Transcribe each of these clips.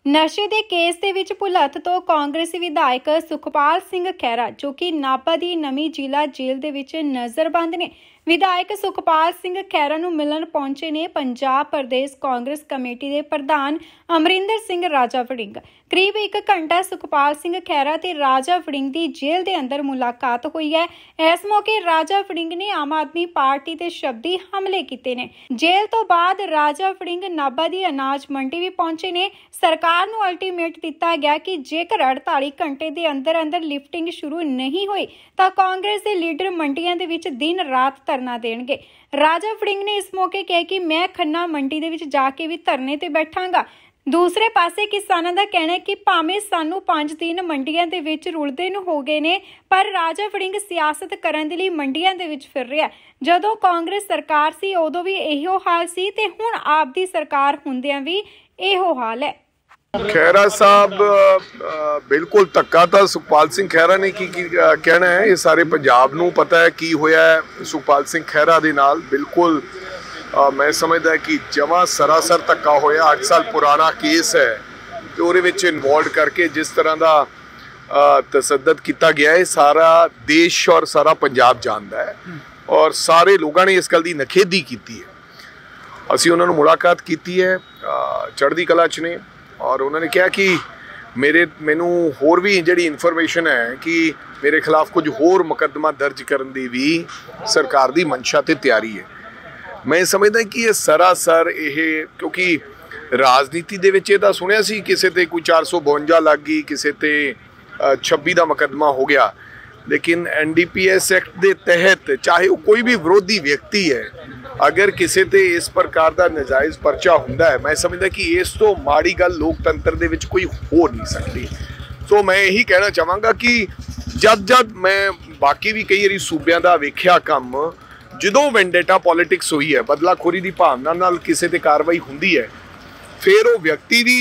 ਨਸ਼ੇ ਦੇ ਕੇਸ ਦੇ ਵਿੱਚ ਭੁਲੱਥ ਤੋਂ ਕਾਂਗਰਸੀ ਵਿਧਾਇਕ ਸੁਖਪਾਲ ਸਿੰਘ ਖਹਿਰਾ ਜੋ ਕਿ ਨਾਭਾ ਦੀ ਨਵੀਂ ਜ਼ਿਲ੍ਹਾ ਜੇਲ੍ਹ ਦੇ ਵਿੱਚ ਨਜ਼ਰਬੰਦ ਨੇ। ਵਿਧਾਇਕ ਸੁਖਪਾਲ ਸਿੰਘ ਖਹਿਰਾ ਨੂੰ ਮਿਲਣ ਪਹੁੰਚੇ ਨੇ ਪੰਜਾਬ ਪ੍ਰਦੇਸ਼ ਕਾਂਗਰਸ ਕਮੇਟੀ ਦੇ ਪ੍ਰਧਾਨ ਅਮਰਿੰਦਰ ਸਿੰਘ ਰਾਜਾ ਵੜਿੰਗ। ਕਰੀਬ 1 ਘੰਟਾ ਸੁਖਪਾਲ ਸਿੰਘ ਖਹਿਰਾ ਤੇ ਰਾਜਾ ਵੜਿੰਗ ਦੀ ਜੇਲ੍ਹ ਦੇ ਅੰਦਰ ਮੁਲਾਕਾਤ ਹੋਈ ਹੈ। ਇਸ ਮੌਕੇ ਰਾਜਾ ਵੜਿੰਗ ਨੇ ਆਮ ਆਦਮੀ ਪਾਰਟੀ ਤੇ ਸ਼ਬਦੀ ਹਮਲੇ ਕੀਤੇ ਨੇ। ਜੇਲ੍ਹ ਤੋਂ ਬਾਅਦ ਰਾਜਾ ਵੜਿੰਗ ਨਾਭਾ ਦੀ ਅਨਾਜ ਮੰਡੀ ਵੀ ਪਹੁੰਚੇ ਨੇ। ਸਰਕਾਰ ਨੂੰ ਅਲਟੀਮੇਟ ਦਿੱਤਾ ਗਿਆ ਕਿ ਜੇਕਰ 48 ਘੰਟੇ ਦੇ ਅੰਦਰ ਲਿਫਟਿੰਗ ਸ਼ੁਰੂ ਨਹੀਂ ਹੋਈ ਤਾਂ ਕਾਂਗਰਸ ਦੇ ਲੀਡਰ ਮੰਡੀਆਂ ਦੇ ਵਿੱਚ ਦਿਨ ਰਾਤ ਧਰਨਾ ਦੇਣਗੇ। ਰਾਜਾ ਵੜਿੰਗ ਨੇ ਇਸ ਮੌਕੇ ਕਿਹਾ ਕਿ ਮੈਂ ਖੰਨਾ ਮੰਡੀ ਦੇ ਵਿੱਚ ਜਾ ਕੇ ਵੀ ਧਰਨੇ ਤੇ ਬੈਠਾਂਗਾ। ਦੂਸਰੇ ਪਾਸੇ ਕਿਸਾਨਾਂ ਦਾ ਕਹਿਣਾ ਹੈ ਕਿ ਭਾਵੇਂ ਸਾਨੂੰ 5 ਦਿਨ ਮੰਡੀਆਂ ਦੇ ਵਿੱਚ ਰੁਲਦੇ ਨੂੰ ਹੋ ਗਏ ਨੇ, ਪਰ ਰਾਜਾ ਵੜਿੰਗ ਸਿਆਸਤ ਕਰਨ ਦੇ ਲਈ ਮੰਡੀਆਂ ਦੇ ਵਿੱਚ ਫਿਰ ਰਿਹਾ। ਜਦੋਂ ਕਾਂਗਰਸ ਸਰਕਾਰ ਸੀ ਉਦੋਂ ਵੀ ਇਹੋ ਹਾਲ ਸੀ ਤੇ ਹੁਣ ਆਪ ਦੀ ਸਰਕਾਰ ਹੁੰਦਿਆਂ ਵੀ ਇਹੋ ਹਾਲ ਹੈ। खैरा साहब बिल्कुल धक्का तो सुखपाल सिंह खैरा ने की कहना है। ये सारे पंजाब नूं पता है की होया है सुखपाल सिंह खैरा दे नाल। बिल्कुल मैं समझदा कि जमा सरासर धक्का होया। 8 साल पुराना केस है तो उहदे विच इन्वॉल्व करके जिस तरह का तसद्दद किया गया है सारा देश और सारा पंजाब जानता है और सारे लोगों ने इस गल की नखेदी की है। असीं उन्हां नूं मुलाकात की है चढ़दी कला च ने और उन्होंने कहा कि मैनू होर भी जिहड़ी इन्फॉर्मेशन है कि मेरे खिलाफ कुछ होर मुकदमा दर्ज करने की भी सरकार की मंशा ते तैयारी है। मैं समझदा कि ये सरासर ये क्योंकि राजनीति दे विच इह तां सुनिया सी किसी ते कोई 452 लग गई, किसी ते 26 का मुकदमा हो गया, लेकिन NDPS एक्ट के तहत चाहे वो कोई भी विरोधी व्यक्ति है अगर किसी ते इस प्रकार का नजायज़ परचा हुंदा है, मैं समझदा कि इस तो माड़ी गल लोकतंत्र दे विच कोई हो नहीं सकती। सो मैं यही कहना चाहांगा कि जद मैं बाकी भी कई बारी सूबियां दा वेखिया काम जदों वेंडेटा पॉलिटिक्स हुई है, बदलाखोरी की भावना नाल किसी ते कार्रवाई हुंदी है, फिर वो व्यक्ति भी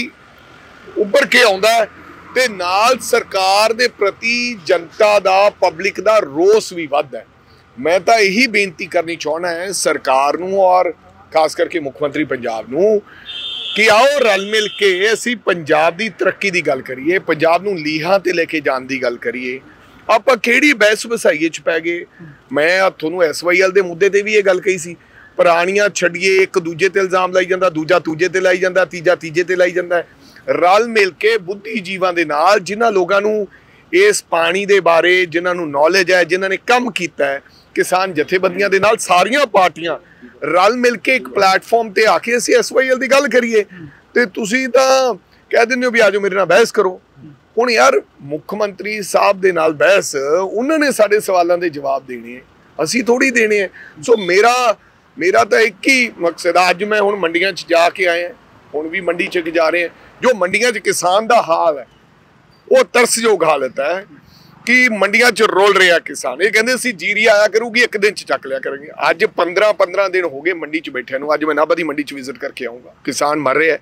उभर के आउंदा है ते नाल सरकार दे प्रति जनता दा पब्लिक दा रोस भी वधदा है। मैं तो यही बेनती करनी चाहना है सरकार नूं और खास करके मुख्यमंत्री पंजाब नूं कि आओ रल मिल के असीं पंजाब की तरक्की की गल करिए, पंजाब नूं लीहां ते लेके जाण की गल करिए। आपां किहड़ी बहस वसाईए च पै गए। मैं तुहानूं SYL के मुद्दे ते भी ये गल कही सी, पुरानियां छड्डिए, एक दूजे ते इल्जाम लाई जांदा, दूजा तूजे ते लाई जांदा, तीजा तीजे ते लाई जांदा। रल मिल के बुद्धिजीवां दे नाल जिन्हां लोगां नूं इस पानी दे बारे जिन्हां नूं नॉलेज है, जिन्हां ने काम कीता है, किसान जथेबंदियां दे नाल सारियां पार्टियां रल मिल के एक प्लेटफॉर्म ते आके असीं SYL की गल करिए ते तुसीं तां कह दिंदे हो भी आजो मेरे नाल बहस करो। हुण यार मुख्यमंत्री साहब दे नाल बहस उन्होंने साडे सवालों के जवाब देने हैं, असीं थोड़ी देने हैं। सो मेरा तो एक ही मकसद है। अज मैं हुण मंडियां च जाके आए हैं, हुण भी मंडी च जा रहे हैं। जो मंडियां च किसान का हाल है वो तरसयोग हालत है कि मंडियां च रोल रहा किसान। ये कहते असीं जीरी आया करूगी एक दिन च चक लिया करेंगे। अज 15 दिन हो गए मंडी च बैठे नूं। अज मैं नाभा दी मंडी च विजिट करके आऊँगा। किसान मर रहे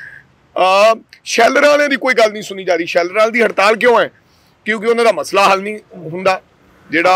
हैं। शैलर वाले की कोई गल नहीं सुनी जा रही। शैलर वाले की हड़ताल क्यों है? क्योंकि उन्होंने मसला हल नहीं हुंदा। जिहड़ा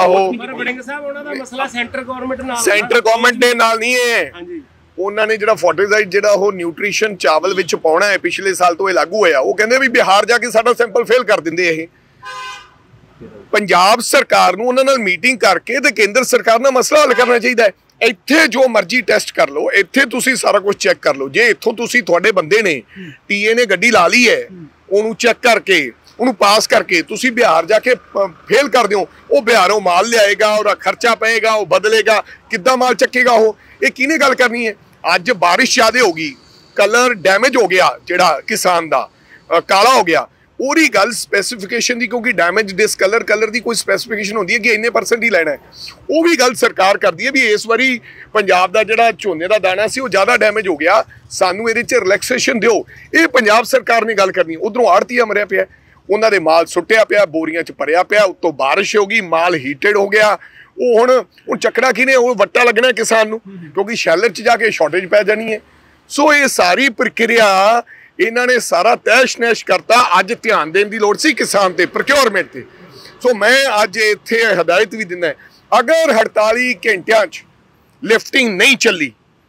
सेंटर गवर्नमेंट दे नाल नहीं है, उन्होंने जिहड़ा फर्टिलाइजर जिहड़ा वो न्यूट्रीशन चावल विच पाउणा है पिछले साल तो ये लागू होया। वो कहंदे भी बिहार जाके साडा सैंपल फेल कर दिंदे। ये पंजाब सरकार नूं उन्हां नाल मीटिंग करके ते केंद्र सरकार नाल मसला हल करना चाहिए है। इत्थे जो मर्जी टेस्ट कर लो, इत्थे तुसीं सारा कुछ चैक कर लो। जे इत्थों तुसीं तुहाडे बंदे ने टीए ने गड्डी ला ली है, उहनूं चैक करके उहनूं पास करके तुसीं बिहार जाके फेल कर दिओ, वो बिहारों माल लियाएगा और खर्चा पएगा, वो बदलेगा, किद्दां माल चकेगा वो? ये किहने गल करनी है? अज बारिश ज़्यादा होगी, कलर डैमेज हो गया, जिहड़ा किसान दा काला हो गया, पूरी गल स्पैसीफिकेशन की, क्योंकि डैमेज डिसकलर कलर की कोई स्पैसीफिकेशन होती है कि इन्ने % ही लेना है। वो भी गल सरकार करती है भी इस बारी पंजाब का जिहड़ा झोने का दाना सी वो ज़्यादा डैमेज हो गया, सानू इहदे च रिलैक्सेशन दिओ। ये पंजाब सरकार ने गल करनी। उधरों आड़तीआ मरिया पिया, उन्हां दे माल सुट्टिया पिया, बोरियां च भरिया पिया, उत्तों बारिश हो गई, माल हीटेड हो गया। वो हुण चकड़ा किने? वो वट्टा लगना किसान नूं, क्योंकि शैलर च जाके शॉर्टेज पै जानी है। सो ये सारी प्रक्रिया इन्होंने सारा तैश नैश करता। अज ध्यान देने की लोड़ सी किसान ते प्रोक्योरमेंट ते। सो मैं अज इत्थे हिदायत भी दिंदा, अगर 48 घंटिया लिफ्टिंग नहीं चली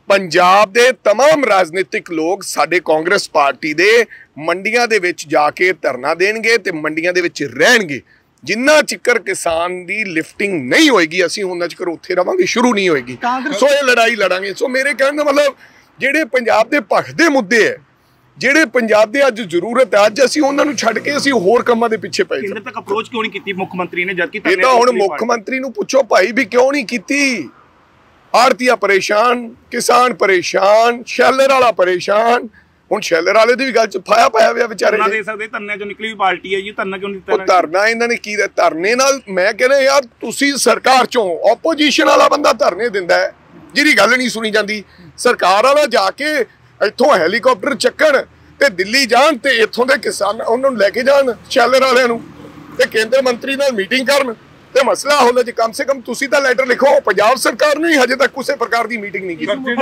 ਪੰਜਾਬ ਦੇ तमाम ਰਾਜਨੀਤਿਕ ਲੋਕ ਸਾਡੇ ਕਾਂਗਰਸ ਪਾਰਟੀ ਦੇ ਮੰਡੀਆਂ ਦੇ ਵਿੱਚ ਜਾ ਕੇ ਧਰਨਾ ਦੇਣਗੇ ਤੇ ਮੰਡੀਆਂ ਦੇ ਵਿੱਚ ਰਹਿਣਗੇ। ਜਿੰਨਾ ਚਿਕਰ ਕਿਸਾਨ ਦੀ ਲਿਫਟਿੰਗ ਨਹੀਂ ਹੋਏਗੀ ਅਸੀਂ ਉਹਨਾਂ ਚਿਕਰ ਉੱਥੇ ਰਵਾਂਗੇ, ਸ਼ੁਰੂ ਨਹੀਂ ਹੋਏਗੀ। ਸੋ ਇਹ ਲੜਾਈ ਲੜਾਂਗੇ। ਸੋ ਮੇਰੇ ਕਹਿਣ ਦਾ ਮਤਲਬ ਜਿਹੜੇ ਪੰਜਾਬ ਦੇ ਭਖ ਦੇ ਮੁੱਦੇ ਹੈ, ਜਿਹੜੇ ਪੰਜਾਬ ਦੇ ਅੱਜ ਜ਼ਰੂਰਤ ਹੈ, ਅੱਜ ਅਸੀਂ ਉਹਨਾਂ ਨੂੰ ਛੱਡ ਕੇ ਅਸੀਂ ਹੋਰ ਕੰਮਾਂ ਦੇ ਪਿੱਛੇ ਪਏ। ਕੇਂਦਰ ਤੱਕ ਅਪਰੋਚ ਕਿਉਂ ਨਹੀਂ ਕੀਤੀ ਮੁੱਖ ਮੰਤਰੀ ਨੇ, ਜਦਕਿ ਇਹ ਤਾਂ ਹੁਣ ਮੁੱਖ ਮੰਤਰੀ ਨੂੰ ਪੁੱਛੋ ਭਾਈ ਵੀ ਕਿਉਂ ਨਹੀਂ ਕੀਤੀ। ਆੜਤੀਆ ਪਰੇਸ਼ਾਨ, ਕਿਸਾਨ ਪਰੇਸ਼ਾਨ, ਸ਼ੈਲਰ ਵਾਲਾ ਪਰੇਸ਼ਾਨ। ਹੁਣ ਸ਼ੈਲਰ ਵਾਲੇ ਦੀ ਵੀ ਗੱਲ ਚ ਫਾਇਆ ਪਾਇਆ ਹੋਇਆ ਵਿਚਾਰੇ। ਧਰਨਾ ਦੇ ਸਕਦੇ, ਧਰਨੇ ਚੋਂ ਨਿਕਲੀ ਪਾਰਟੀ ਹੈ ਜੀ, ਧਰਨਾ ਕਿਉਂ ਨਹੀਂ ਦਿੱਤਾ? ਧਰਨਾ ਇਹਨਾਂ ਨੇ ਕੀ ਧਰਨੇ ਨਾਲ ਮੈਂ ਕਹਿੰਦਾ ਯਾਰ ਤੁਸੀਂ ਸਰਕਾਰ ਚੋਂ ਆਪੋਜੀਸ਼ਨ ਵਾਲਾ ਬੰਦਾ ਧਰਨੇ ਦਿੰਦਾ ਹੈ ਜਿਹਦੀ ਗੱਲ ਨਹੀਂ ਸੁਣੀ ਜਾਂਦੀ। ਸਰਕਾਰ ਵਾਲਾ ਜਾ ਕੇ ਇੱਥੋਂ ਹੈਲੀਕਾਪਟਰ ਚੱਕਣ ਤੇ ਦਿੱਲੀ ਜਾਣ ਤੇ ਇੱਥੋਂ ਦੇ ਕਿਸਾਨ ਉਹਨਾਂ ਨੂੰ ਲੈ ਕੇ ਜਾਣ ਸ਼ੈਲਰ ਵਾਲਿਆਂ ਨੂੰ ਤੇ ਕੇਂਦਰ ਮੰਤਰੀ ਨਾਲ ਮੀਟਿੰਗ ਕਰਨ ਤੇ ਮਸਲਾ ਹੱਲ ਜੇ ਕਮ ਸੇ ਕਮ ਤੁਸੀਂ ਤਾਂ ਲੈਟਰ ਲਿਖੋ। ਪੰਜਾਬ ਸਰਕਾਰ ਨੇ ਹਜੇ ਤੱਕ ਕਿਸੇ ਪ੍ਰਕਾਰ ਦੀ ਮੀਟਿੰਗ ਨਹੀਂ ਕੀਤੀ।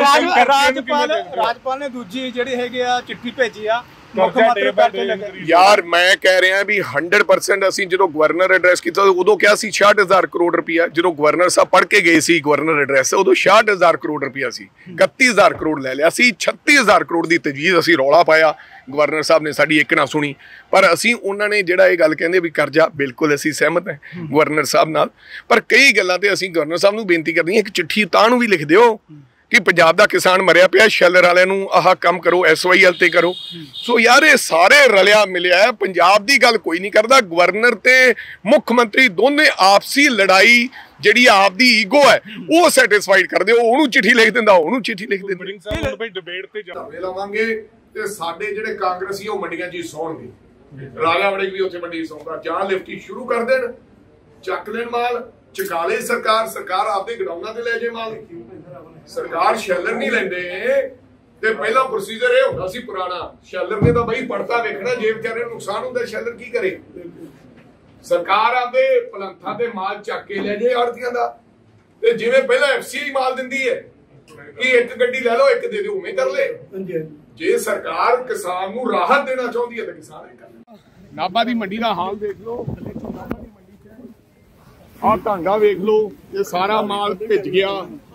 ਰਾਜਪਾਲ ਨੇ ਦੂਜੀ ਜਿਹੜੀ ਹੈਗੀ ਆ ਚਿੱਠੀ ਭੇਜੀ ਆ ਮੁੱਖ ਮੰਤਰੀ ਕਰਕੇ। ਯਾਰ ਮੈਂ ਕਹਿ ਰਿਹਾ ਵੀ 100% ਅਸੀਂ ਜਦੋਂ ਗਵਰਨਰ ਐਡਰੈਸ ਕੀਤਾ ਉਦੋਂ ਕਿਹਾ ਸੀ 66,000 ਕਰੋੜ ਰੁਪਇਆ। ਜਦੋਂ ਗਵਰਨਰ ਸਾਹਿਬ ਪੜ੍ਹ ਕੇ ਗਏ ਸੀ ਗਵਰਨਰ ਐਡਰੈਸ ਉਦੋਂ 66,000 ਕਰੋੜ ਰੁਪਇਆ ਸੀ। 31,000 ਕਰੋੜ ਲੈ ਲਿਆ ਸੀ। 36,000 ਕਰੋੜ ਦੀ ਤਜਵੀਜ਼ ਅਸੀਂ ਰੌਲਾ ਪਾਇਆ, ਗਵਰਨਰ ਸਾਹਿਬ ਨੇ ਸਾਡੀ ਇੱਕ ਨਾ ਸੁਣੀ। ਪਰ ਅਸੀਂ ਉਹਨਾਂ ਨੇ ਜਿਹੜਾ ਇਹ ਗੱਲ ਕਹਿੰਦੇ ਵੀ ਕਰਜ਼ਾ, ਬਿਲਕੁਲ ਅਸੀਂ ਸਹਿਮਤ ਹਾਂ ਗਵਰਨਰ ਸਾਹਿਬ ਨਾਲ। ਪਰ ਕਈ ਗੱਲਾਂ ਤੇ ਅਸੀਂ ਗਵਰਨਰ ਸਾਹਿਬ ਨੂੰ ਬੇਨਤੀ ਕਰਨੀ ਹੈ ਇੱਕ ਚਿੱਠੀ ਤਾਂ ਨੂੰ ਵੀ ਲਿਖ ਦਿਓ ਕਿ ਪੰਜਾਬ ਦਾ ਕਿਸਾਨ ਮਰਿਆ ਪਿਆ, ਸ਼ੈਲਰ ਵਾਲਿਆਂ ਨੂੰ ਆਹ ਕੰਮ ਕਰੋ, SYL ਤੇ ਕਰੋ। ਸੋ ਯਾਰ ਇਹ ਸਾਰੇ ਰਲਿਆ ਮਿਲਿਆ ਪੰਜਾਬ ਦੀ ਗੱਲ ਕੋਈ ਨਹੀਂ ਕਰਦਾ। ਗਵਰਨਰ ਤੇ ਮੁੱਖ ਮੰਤਰੀ ਦੋਨੇ ਆਪਸੀ ਲੜਾਈ ਜਿਹੜੀ ਆਪਦੀ ਈਗੋ ਹੈ ਉਹ ਸੈਟੀਸਫਾਈਡ ਕਰਦੇ। ਉਹਨੂੰ ਚਿੱਠੀ ਲਿਖ ਦਿੰਦਾ, ਉਹਨੂੰ ਚਿੱਠੀ ਲਿਖ ਦਿੰਦਾ। ਡਿਬੇਟ ਤੇ ਧਰਨੇ ਲਾਵਾਂਗੇ ਤੇ ਸਾਡੇ ਜਿਹੜੇ ਕਾਂਗਰਸੀ ਉਹ ਮੰਡੀਆਂ 'ਚ ਹੀ ਸੌਣਗੇ। ਰਾਜਾ ਵੜਿੰਗ ਵੀ ਉੱਥੇ ਮੰਡੀ ਸੌਂਦਾ। ਜਾਂ ਲਿਫਟੀ ਸ਼ੁਰੂ ਕਰ ਦੇਣ, ਚੱਕ ਲੈਣ ਮਾਲ, ਚੁਕਾ ਲੈ ਸਰਕਾਰ ਆਪਦੇ ਗਡਾਊਨਾਂ ਤੇ ਲੈ ਜੇ ਮਾਲ। ਸਰਕਾਰ ਸ਼ੈਲਰ ਨਹੀਂ ਲੈਂਦੇ ਤੇ ਪਹਿਲਾ ਪ੍ਰੋਸੀਜਰ ਇਹ ਹੁੰਦਾ ਸੀ ਪੁਰਾਣਾ। ਸ਼ੈਲਰ ਨੇ ਤਾਂ ਬਈ ਪੜਤਾ ਵੇਖਣਾ, ਜੇ ਵਿਚਾਰੇ ਨੂੰ ਨੁਕਸਾਨ ਹੁੰਦਾ ਸ਼ੈਲਰ ਕੀ ਕਰੇ। ਸਰਕਾਰ ਆਪਦੇ ਪਲੰਥਾਂ ਤੇ ਮਾਲ ਚੱਕ ਕੇ ਲੈ ਜੇ ਆੜਤੀਆਂ ਦਾ। ਤੇ ਜਿਵੇਂ ਪਹਿਲਾਂ FCI ਮਾਲ ਦਿੰਦੀ ਹੈ ਕਿ ਇੱਕ ਗੱਡੀ ਲੈ ਲਓ, ਇੱਕ ਦੇ ਦਿਓ, ਉਵੇਂ ਕਰ ਲੈ। ਜੇ ਸਰਕਾਰ ਕਿਸਾਨ ਨੂੰ ਰਾਹਤ ਦੇਣਾ ਚਾਹੁੰਦੀ ਹੈ ਤਾਂ ਕਿਸਾਨ ਇਹ ਕਰ। ਨਾਭਾ ਦੀ ਮੰਡੀ ਦਾ ਹਾਲ ਦੇਖ ਲਓ, ਆਹ ਢਾਂਗਾ ਵੇਖ ਲਓ, ਇਹ ਸਾਰਾ ਮਾਲ ਭਿੱਜ ਗਿਆ।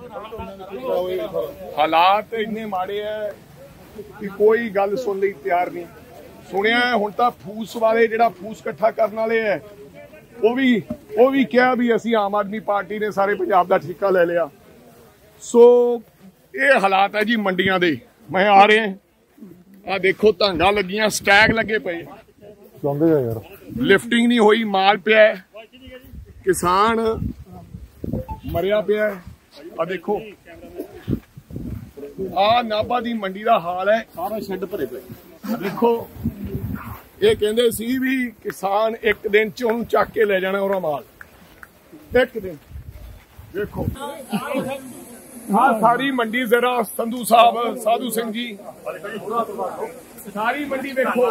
ਹਾਲਾਤ ਇੰਨੇ ਮਾੜੇ ਐ ਕਿ ਕੋਈ ਗੱਲ ਸੁਣ ਲਈ ਤਿਆਰ ਨਹੀਂ। ਸੁਣਿਆ ਹੁਣ ਤਾਂ ਫੂਸ ਵਾਲੇ ਜਿਹੜਾ ਫੂਸ ਇਕੱਠਾ ਕਰਨ ਵਾਲੇ ਐ ਉਹ ਵੀ ਕਿਹਾ ਵੀ ਅਸੀਂ ਆਮ ਆਦਮੀ ਪਾਰਟੀ ਨੇ ਸਾਰੇ ਪੰਜਾਬ ਦਾ ਠੇਕਾ ਲੈ ਲਿਆ। ਸੋ ਇਹ ਹਾਲਾਤ ਹੈ ਜੀ ਮੰਡੀਆਂ ਦੇ। ਮੈਂ ਆ ਰਿਹਾ, ਆ ਦੇਖੋ ਢਾਂਗਾ ਲੱਗੀਆਂ, ਸਟੈਗ ਲੱਗੇ ਪਏ, ਲਿਫਟਿੰਗ ਨਹੀਂ ਹੋਈ, ਮਾਲ ਪਿਆ, ਕਿਸਾਨ ਮਰਿਆ ਪਿਆ। ਆ ਦੇਖੋ ਆ ਨਾਭਾ ਦੀ ਮੰਡੀ ਦਾ ਹਾਲ ਹੈ, ਸਾਰਾ ਸ਼ੈੱਡ ਭਰੇ ਪਏ। ਦੇਖੋ ਇਹ ਕਹਿੰਦੇ ਸੀ ਵੀ ਕਿਸਾਨ ਇੱਕ ਦਿਨ ਚ ਉਹਨੂੰ ਚੱਕ ਕੇ ਲੈ ਜਾਣਾ ਉਹਦਾ ਮਾਲ, ਇੱਕ ਦਿਨ। ਦੇਖੋ ਆ ਸਾਰੀ ਮੰਡੀ ਜ਼ਰਾ ਸੰਧੂ ਸਾਹਿਬ, ਸਾਧੂ ਸਿੰਘ ਜੀ, ਸਾਰੀ ਮੰਡੀ ਵੇਖੋ।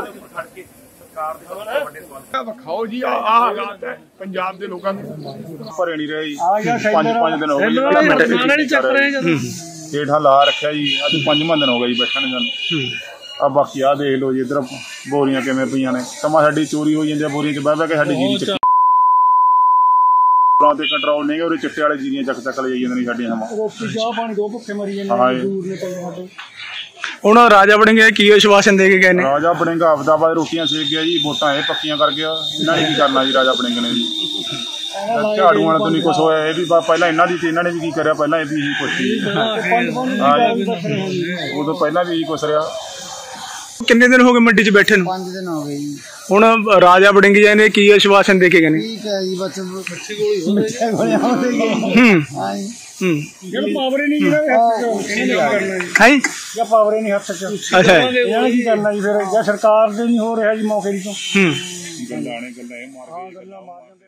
ਵਿਖਾਓ ਜੀ ਆਹ ਹਾਲਾਤ ਹੈ ਪੰਜਾਬ ਦੇ ਲੋਕਾਂ ਦੇ। ਭਰੇ ਨਹੀਂ ਰਹੇ ਜੀ, 5 ਦਿਨ ਹੋ ਗਏ ਹੇਠਾਂ ਲਾ ਰੱਖਿਆ ਜੀ। ਅੱਜ 5ਵਾਂ ਦਿਨ ਹੋ ਗਿਆ ਜੀ ਬੈਠਣ ਨੂੰ। ਆ ਬਾਕੀ ਆ ਦੇਖ ਲਓ ਜੀ, ਇੱਧਰ ਬੋਰੀਆਂ ਕਿਵੇਂ ਪਈਆਂ ਨੇ। ਸਮਾਂ ਸਾਡੀ ਚੋਰੀ ਹੋ ਜਾਂਦੀ ਹੈ ਬੋਰੀਆਂ 'ਚ ਬਹਿ ਬਹਿ ਕੇ। ਸਾਡੀ ਜੀਰੀ ਚੱਕੀ ਤੇ ਕੰਟਰੋਲ ਨਹੀਂ, ਉਹਦੇ ਚਿੱਟੇ ਵਾਲੇ ਜੀਰੀਆਂ ਚੱਕ ਲੈ ਜਾਈ ਜਾਂਦੇ ਨੇ ਸਾਡੀਆਂ। ਰੋਟੀ ਚਾਹ ਪਾਣੀ ਦੋ ਭੁੱਖੇ ਮਰੀ ਜਾਂਦੇ। ਹੁਣ ਰਾਜਾ ਵੜਿੰਗ ਕੀ ਆਸ਼ਵਾਸਨ ਦੇ ਕੇ ਗਏ ਨੇ? ਰਾਜਾ ਵੜਿੰਗ ਹਫ਼ਤਾਬਾਦ ਰੋਟੀਆਂ ਸੇਕ ਗਿਆ ਜੀ, ਵੋਟਾਂ ਇਹ ਪੱਕੀਆਂ ਕਰ ਗਿਆ। ਇਹਨਾਂ ਨੇ ਕੀ ਕਰਨਾ ਜੀ ਰਾਜਾ ਵੜਿੰਗ ਨੇ ਜੀ? ਝਾੜੂ ਵਾਲਾ ਤੋਂ ਨਹੀਂ ਕੁਛ ਹੋਇਆ। ਇਹ ਵੀ ਪਹਿਲਾਂ ਇਹਨਾਂ ਦੀ ਤੇ ਇਹਨਾਂ ਨੇ ਵੀ ਕੀ ਕਰਿਆ, ਪਹਿਲਾਂ ਇਹ ਵੀ ਇਹੀ ਕੁਛ ਸੀ। ਉਦੋਂ ਪਹਿਲਾਂ ਵੀ ਇਹੀ ਕੁਛ ਰਿਹਾ। ਕਿੰਨੇ ਦਿਨ ਹੋ ਗਏ ਮੰਡੀ 'ਚ ਬੈਠੇ ਨੂੰ? 5 ਦਿਨ ਹੋ ਗਏ ਜੀ। ਹੁਣ ਰਾਜਾ ਵੜਿੰਗ ਜੀ ਨੇ ਕੀ ਆਸ਼ਵਾਸਨ ਦੇ ਕੇ ਗਏ ਨੇ? ਠੀਕ ਹੈ ਜੀ, ਬਸ ਪਾਵਰ ਨਹੀਂ ਹੱਥ ਚ। ਅੱਛਾ ਇਹਨਾਂ ਨੇ ਕੀ ਕਰਨਾ ਜੀ ਫਿਰ, ਜਾਂ ਸਰਕਾਰ ਦੇ ਨਹੀਂ ਹੋ ਰਿਹਾ ਜੀ ਮੌਕੇ ਦੀ ਤੋਂ। ਗੱਲਾਂ ਇਹ ਮਾਰ